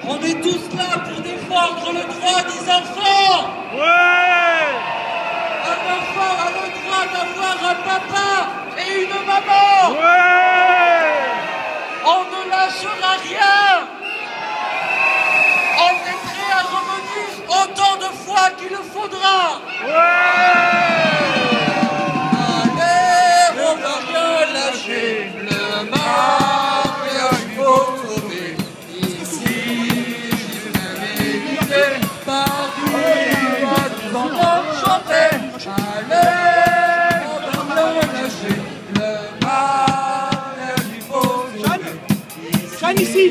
On est tous là pour défendre le droit des enfants. Ouais! Un enfant a le droit d'avoir un papa et une maman. Ouais! On ne lâchera rien. On est prêt à revenir autant de fois qu'il le faudra. Allez, on va rien lâcher. Le mariage, il faut sauver. Ici, l'Élysée, Paris, va nous entendre chanter. Allez, on va rien lâcher. Le mariage, il faut sauver. Jeanne ici.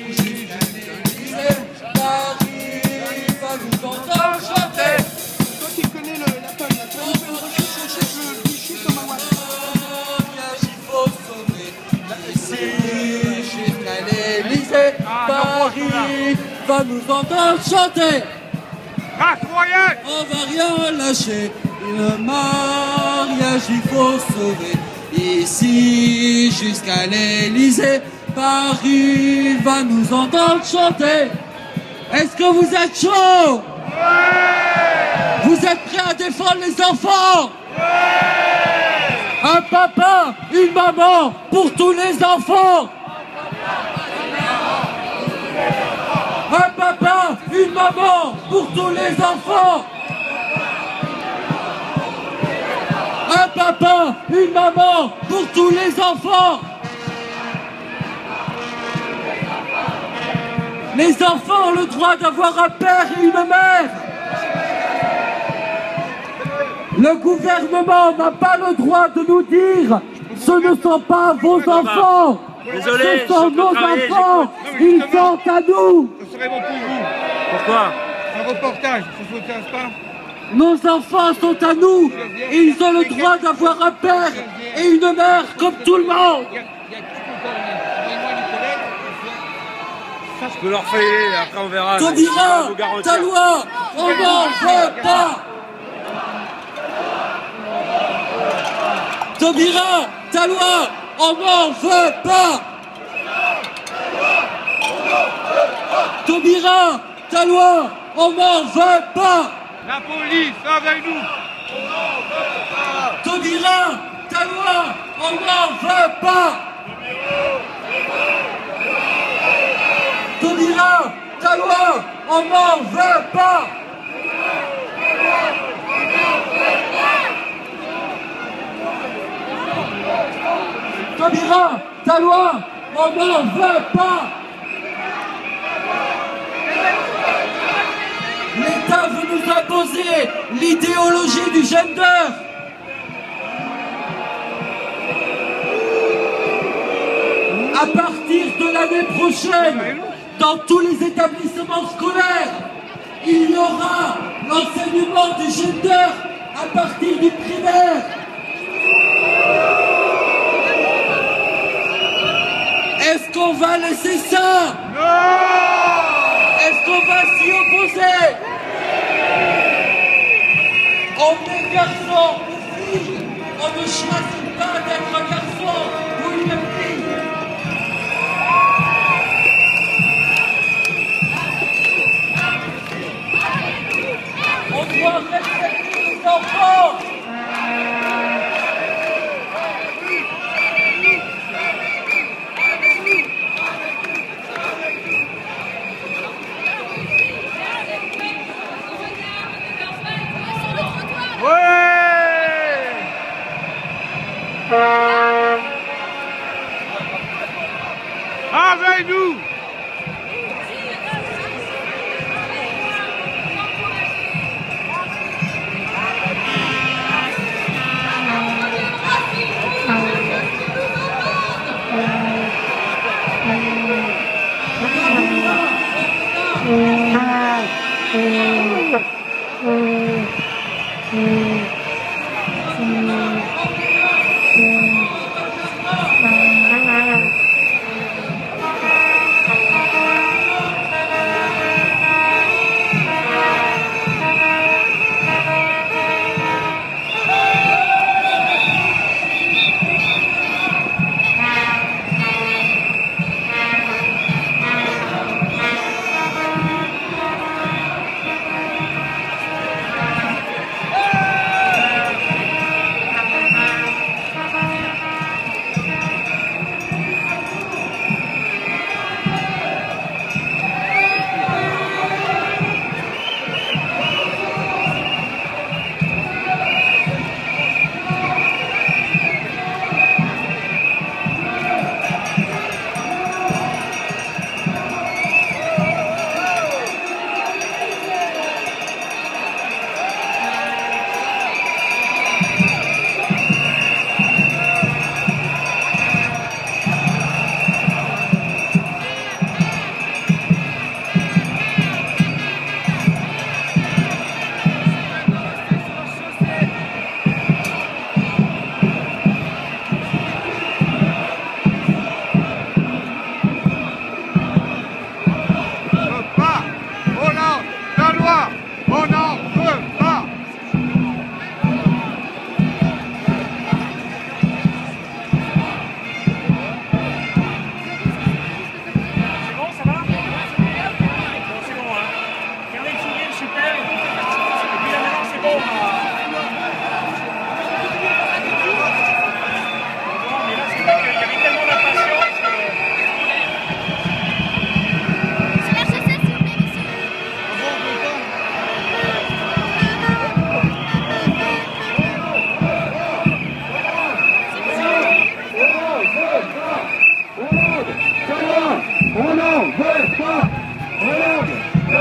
Toi qui connais la tonne, tu vas nous faire une recherche sur le cliché comme un watt. Ici, jusqu'à l'Élysée, Paris va nous entendre chanter. Incroyable! On va rien lâcher, le mariage il faut sauver. Ici, jusqu'à l'Élysée, Paris va nous entendre chanter. Est-ce que vous êtes chaud? Vous êtes prêts à défendre les enfants? Un papa, une maman pour tous les enfants. Un papa, une maman pour tous les enfants. Un papa, une maman pour tous les enfants. Les enfants ont le droit d'avoir un père et une mère. Le gouvernement n'a pas le droit de nous dire ce ne sont pas vos enfants. Désolé, Ce sont nos enfants. Ils sont à nous. Ce serait bon pour vous. Pourquoi? Un reportage, ça vous intéresse pas? Nos enfants sont à nous. Et ils ont le droit d'avoir un père et une mère comme tout le monde. Il y a tout encore. Envoyez-moi une collègue. Je peux leur filer, après on verra. Taubira, Je peux pas vous ta garantir. loi, on n'en veut pas. Taubira, ta loi, on n'en veut pas. Taubira, ta loi, on n'en veut pas. La police, avec nous! Taubira, ta loi, on n'en veut pas. Taubira, ta loi, on n'en veut pas. Taubira, ta loi, on n'en veut pas. L'État veut nous imposer l'idéologie du gender. À partir de l'année prochaine, dans tous les établissements scolaires, il y aura l'enseignement du gender à partir du primaire. Est-ce qu'on va laisser ça? Non! Est-ce qu'on va s'y opposer? On est garçon ou fille, on ne choisit pas d'être un garçon ou une fille. On doit respecter les enfants. Avec nous!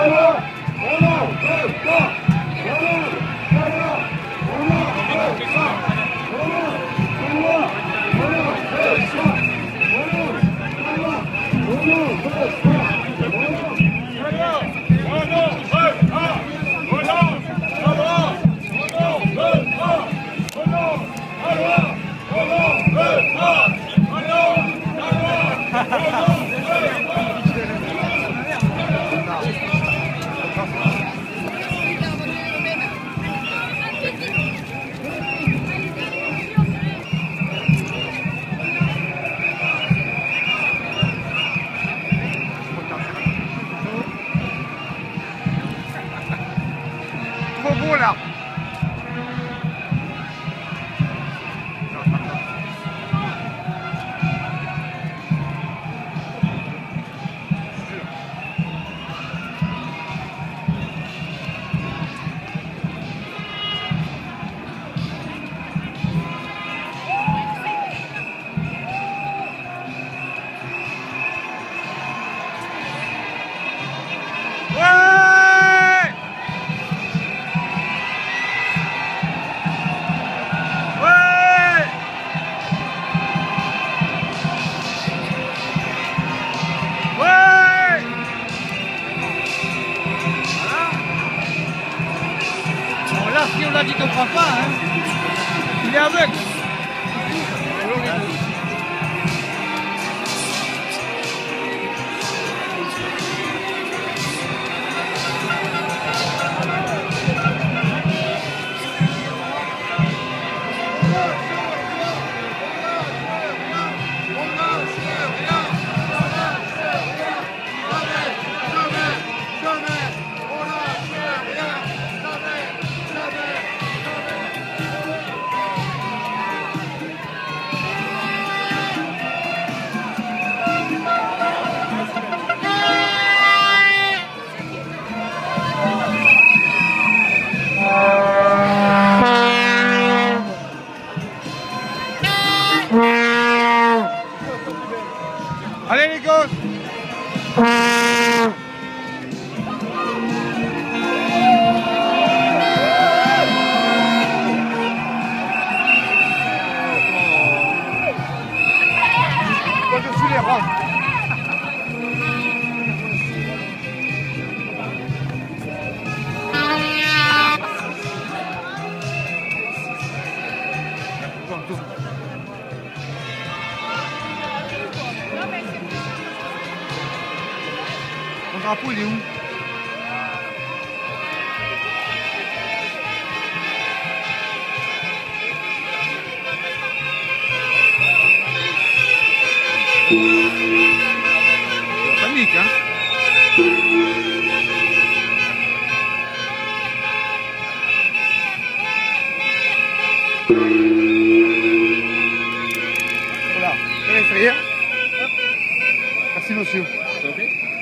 Trop beau là. Si on l'a dit qu'on ne prend pas, hein. Il est aveugle. Allez les gosses. Par-dessus les rangs. Mon drapeau il est où? Panique hein. Voilà, allez, ça y est. Merci monsieur.